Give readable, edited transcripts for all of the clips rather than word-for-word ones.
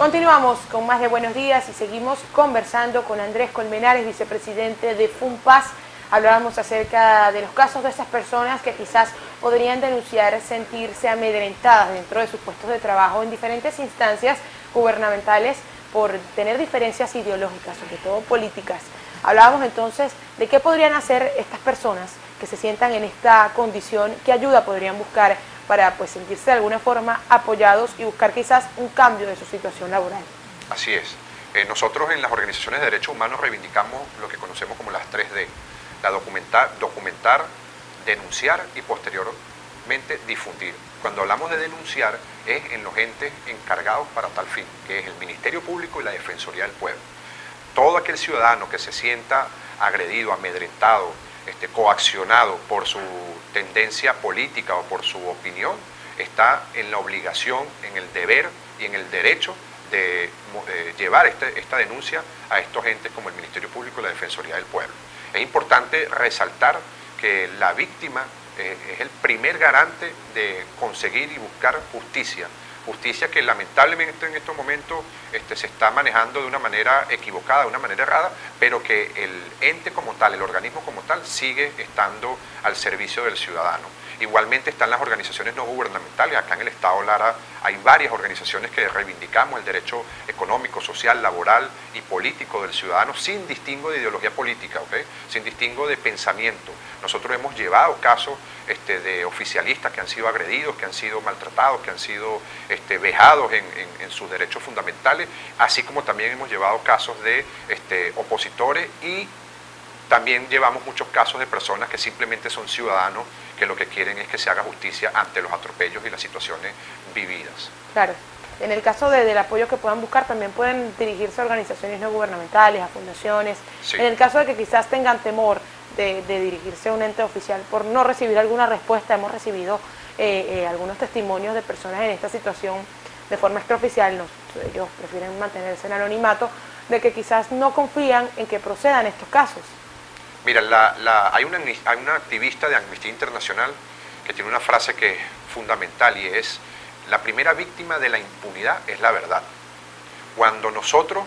Continuamos con más de Buenos Días y seguimos conversando con Andrés Colmenares, vicepresidente de FUNPAS. Hablábamos acerca de los casos de esas personas que quizás podrían denunciar sentirse amedrentadas dentro de sus puestos de trabajo en diferentes instancias gubernamentales por tener diferencias ideológicas, sobre todo políticas. Hablábamos entonces de qué podrían hacer estas personas que se sientan en esta condición, qué ayuda podrían buscar para sentirse de alguna forma apoyados y buscar quizás un cambio de su situación laboral. Así es. Nosotros en las organizaciones de derechos humanos reivindicamos lo que conocemos como las 3D. La documentar, denunciar y posteriormente difundir. Cuando hablamos de denunciar es en los entes encargados para tal fin, que es el Ministerio Público y la Defensoría del Pueblo. Todo aquel ciudadano que se sienta agredido, amedrentado, coaccionado por su tendencia política o por su opinión, está en la obligación, en el deber y en el derecho de llevar esta denuncia a estos entes como el Ministerio Público y la Defensoría del Pueblo. Es importante resaltar que la víctima es el primer garante de conseguir y buscar justicia. Justicia que lamentablemente en estos momentos se está manejando de una manera equivocada, de una manera errada, pero que el ente como tal, el organismo como tal, sigue estando al servicio del ciudadano. Igualmente están las organizaciones no gubernamentales. Acá en el Estado Lara hay varias organizaciones que reivindicamos el derecho económico, social, laboral y político del ciudadano sin distingo de ideología política, sin distingo de pensamiento. Nosotros hemos llevado casos de oficialistas que han sido agredidos, que han sido maltratados, que han sido vejados en sus derechos fundamentales, así como también hemos llevado casos de opositores y también llevamos muchos casos de personas que simplemente son ciudadanos que lo que quieren es que se haga justicia ante los atropellos y las situaciones vividas. Claro. En el caso del apoyo que puedan buscar, también pueden dirigirse a organizaciones no gubernamentales, a fundaciones. Sí. En el caso de que quizás tengan temor de dirigirse a un ente oficial por no recibir alguna respuesta, hemos recibido algunos testimonios de personas en esta situación de forma extraoficial, ellos prefieren mantenerse en anonimato, de que quizás no confían en que procedan estos casos. Mira, hay una activista de Amnistía Internacional que tiene una frase que es fundamental y es: la primera víctima de la impunidad es la verdad. Cuando nosotros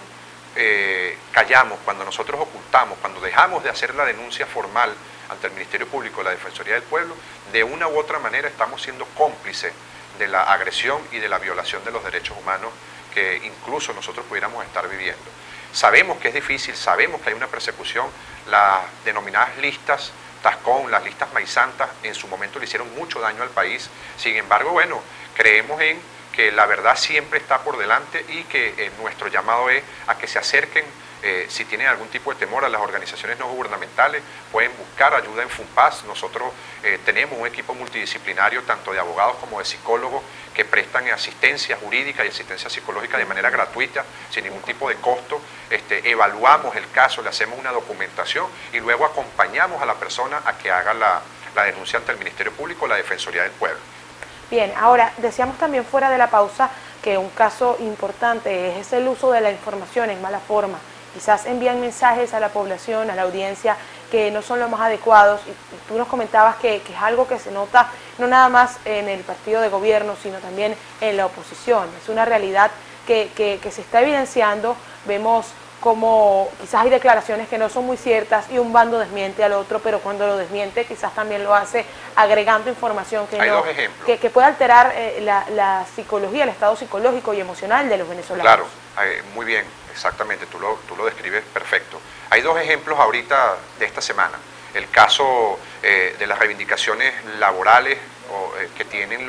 callamos, cuando nosotros ocultamos, cuando dejamos de hacer la denuncia formal ante el Ministerio Público y la Defensoría del Pueblo, de una u otra manera estamos siendo cómplices de la agresión y de la violación de los derechos humanos que incluso nosotros pudiéramos estar viviendo. Sabemos que es difícil, sabemos que hay una persecución. Las denominadas listas Tascón, las listas Maisantas, en su momento le hicieron mucho daño al país. Sin embargo, bueno, creemos en que la verdad siempre está por delante y que nuestro llamado es a que se acerquen, si tienen algún tipo de temor, a las organizaciones no gubernamentales, pueden buscar ayuda en FUNPAS. Nosotros tenemos un equipo multidisciplinario, tanto de abogados como de psicólogos, que prestan asistencia jurídica y asistencia psicológica de manera gratuita, sin ningún tipo de costo. Evaluamos el caso, le hacemos una documentación y luego acompañamos a la persona a que haga la denuncia ante el Ministerio Público o la Defensoría del Pueblo. Bien, ahora decíamos también fuera de la pausa que un caso importante es el uso de la información en mala forma. Quizás envían mensajes a la población, a la audiencia, que no son los más adecuados. Y tú nos comentabas que es algo que se nota no nada más en el partido de gobierno, sino también en la oposición. Es una realidad que se está evidenciando. Vemos como quizás hay declaraciones que no son muy ciertas y un bando desmiente al otro, pero cuando lo desmiente quizás también lo hace agregando información que, que puede alterar la psicología, el estado psicológico y emocional de los venezolanos. Claro, muy bien, exactamente, tú lo describes perfecto. Hay dos ejemplos ahorita de esta semana. El caso de las reivindicaciones laborales que tienen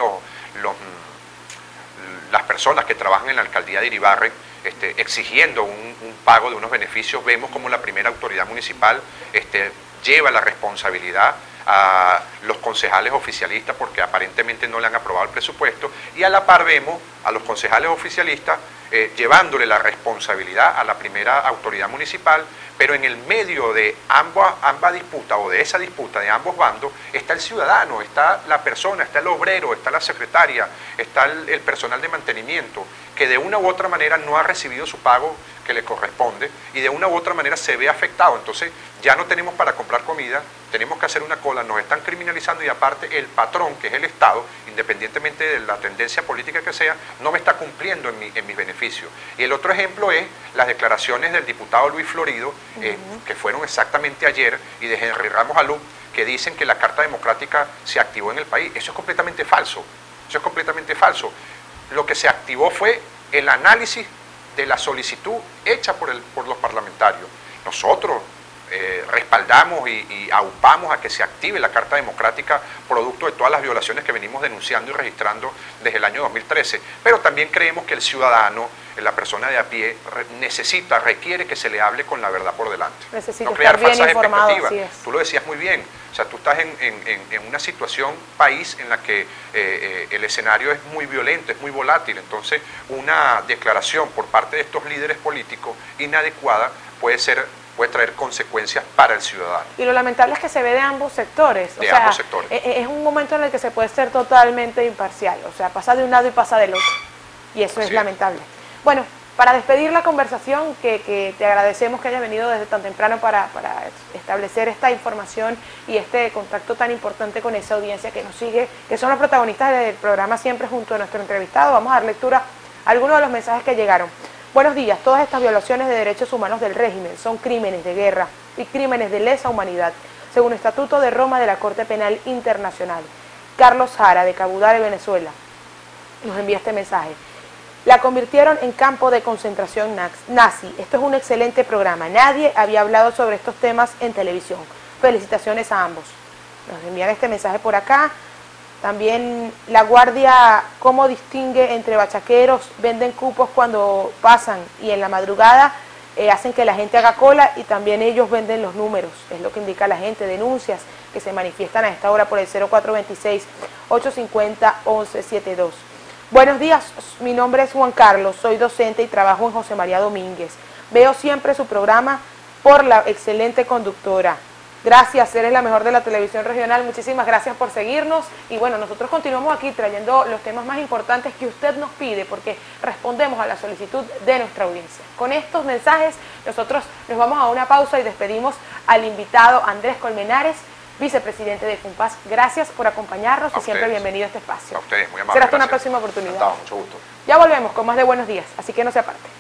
las personas que trabajan en la alcaldía de Iribarren, exigiendo un pago de unos beneficios. Vemos como la primera autoridad municipal lleva la responsabilidad a los concejales oficialistas porque aparentemente no le han aprobado el presupuesto, y a la par vemos a los concejales oficialistas llevándole la responsabilidad a la primera autoridad municipal, pero en el medio de ambas disputas o de esa disputa de ambos bandos está el ciudadano, está la persona, está el obrero, está la secretaria, está el personal de mantenimiento, que de una u otra manera no ha recibido su pago que le corresponde y de una u otra manera se ve afectado. Entonces ya no tenemos para comprar comida, tenemos que hacer una cola, nos están criminalizando y aparte el patrón, que es el Estado, independientemente de la tendencia política que sea, no me está cumpliendo en mis beneficios. Y el otro ejemplo es las declaraciones del diputado Luis Florido, que fueron exactamente ayer, y de Henry Ramos Alú, que dicen que la Carta Democrática se activó en el país. Eso es completamente falso. Eso es completamente falso. Lo que se activó fue el análisis de la solicitud hecha por los parlamentarios. Nosotros respaldamos y aupamos a que se active la Carta Democrática producto de todas las violaciones que venimos denunciando y registrando desde el año 2013, pero también creemos que el ciudadano, la persona de a pie, requiere que se le hable con la verdad por delante. Necesita no crear estar bien falsas informado, expectativas. Tú lo decías muy bien, o sea, tú estás en una situación país en la que el escenario es muy violento, es muy volátil, entonces una declaración por parte de estos líderes políticos inadecuada puede traer consecuencias para el ciudadano. Y lo lamentable es que se ve de ambos sectores. De ambos sectores. Es un momento en el que se puede ser totalmente imparcial, o sea, pasa de un lado y pasa del otro. Y eso es lamentable. Bueno, para despedir la conversación, que te agradecemos que hayas venido desde tan temprano para establecer esta información y este contacto tan importante con esa audiencia que nos sigue, que son los protagonistas del programa siempre junto a nuestro entrevistado. Vamos a dar lectura a algunos de los mensajes que llegaron. Buenos días, todas estas violaciones de derechos humanos del régimen son crímenes de guerra y crímenes de lesa humanidad, según el Estatuto de Roma de la Corte Penal Internacional. Carlos Jara, de Cabudare, Venezuela, nos envía este mensaje. La convirtieron en campo de concentración nazi. Esto es un excelente programa. Nadie había hablado sobre estos temas en televisión. Felicitaciones a ambos. Nos envían este mensaje por acá. También la Guardia, ¿cómo distingue entre bachaqueros? Venden cupos cuando pasan y en la madrugada hacen que la gente haga cola y también ellos venden los números. Es lo que indica la gente. Denuncias que se manifiestan a esta hora por el 0426-850-1172. Buenos días, mi nombre es Juan Carlos, soy docente y trabajo en José María Domínguez. Veo siempre su programa por la excelente conductora. Gracias, eres la mejor de la televisión regional, muchísimas gracias por seguirnos y bueno, nosotros continuamos aquí trayendo los temas más importantes que usted nos pide porque respondemos a la solicitud de nuestra audiencia. Con estos mensajes nosotros nos vamos a una pausa y despedimos al invitado Andrés Colmenares, vicepresidente de FUNPAS. Gracias por acompañarnos y siempre bienvenido a este espacio. A ustedes, muy amable. Será hasta una próxima oportunidad. Encantado, mucho gusto. Ya volvemos con más de Buenos Días, así que no se aparte.